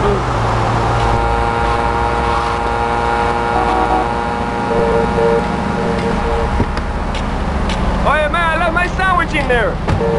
Hey, man, I left my sandwich in there.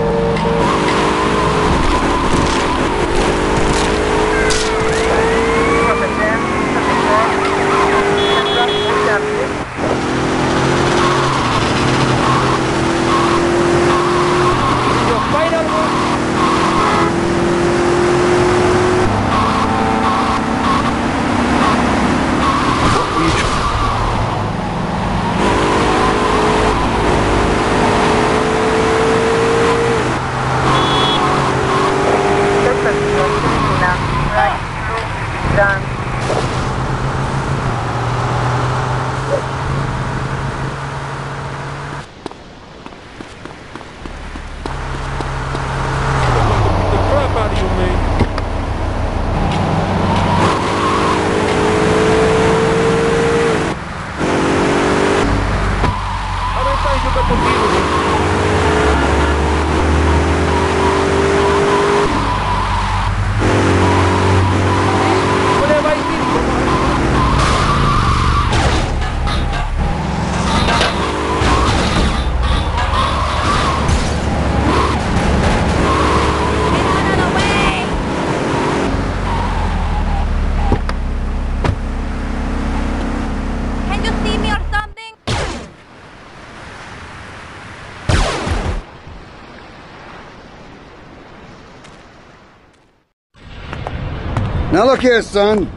Now look here, son.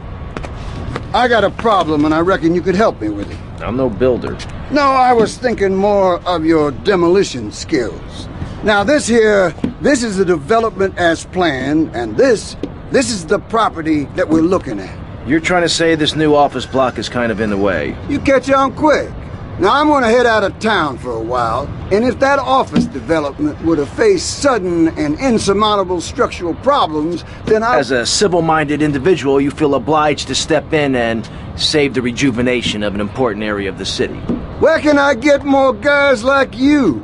I got a problem and I reckon you could help me with it. I'm no builder. No, I was thinking more of your demolition skills. Now this is the development as planned, and this is the property that we're looking at. You're trying to say this new office block is kind of in the way. You catch on quick. Now I'm gonna head out of town for a while, and if that office development were to face sudden and insurmountable structural problems, then As a civil-minded individual, you feel obliged to step in and save the rejuvenation of an important area of the city. Where can I get more guys like you?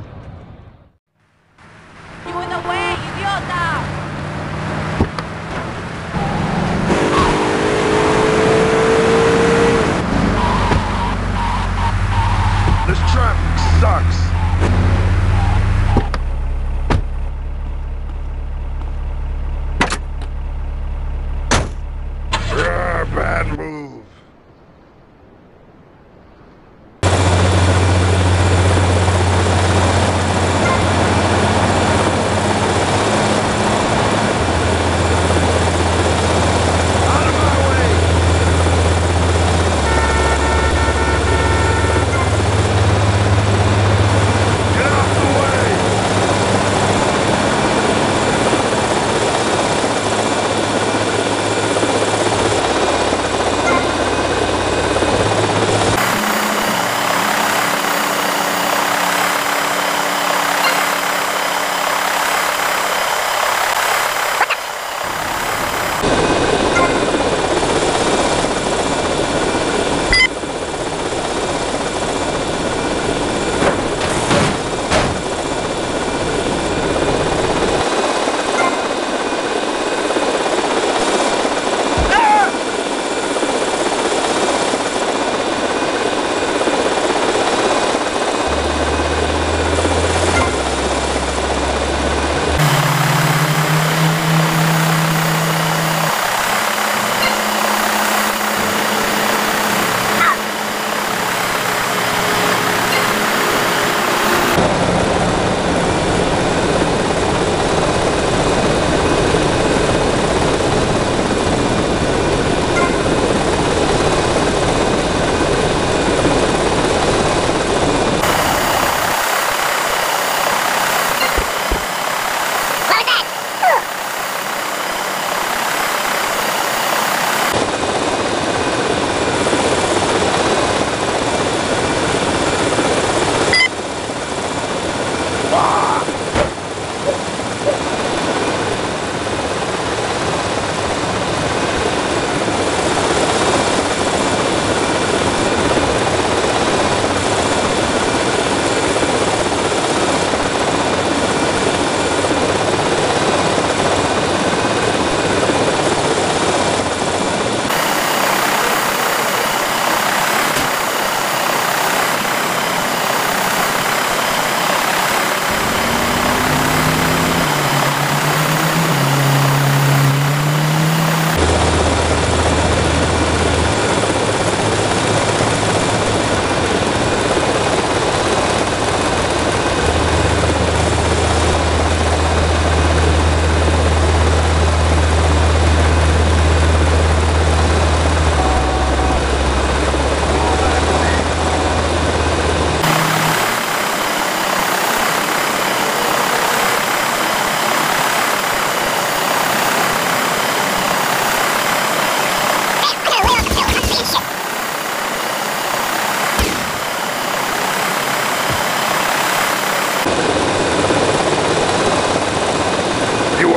You in the way, idiota! This traffic sucks. Bad move.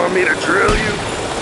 Want me to drill you?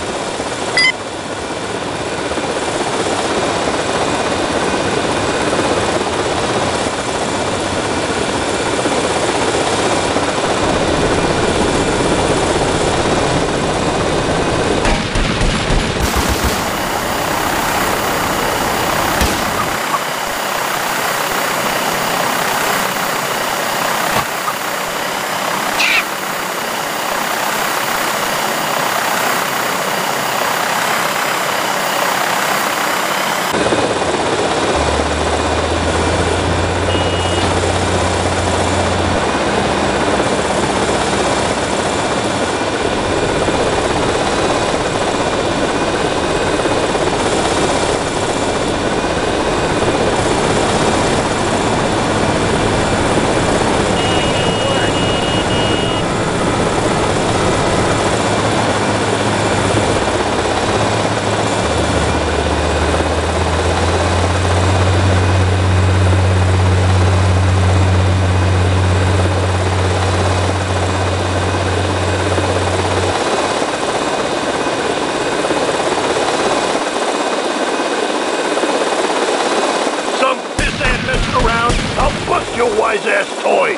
Around, I'll bust your wise-ass toy!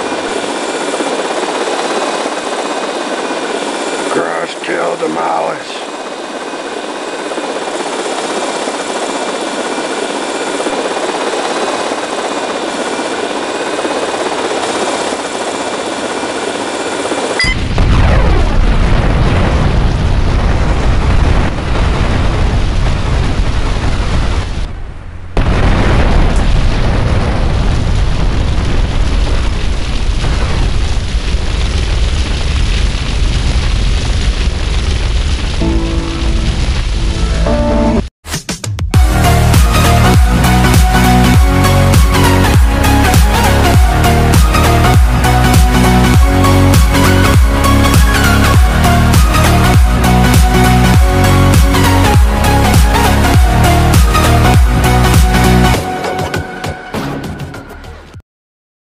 Kill, demolish.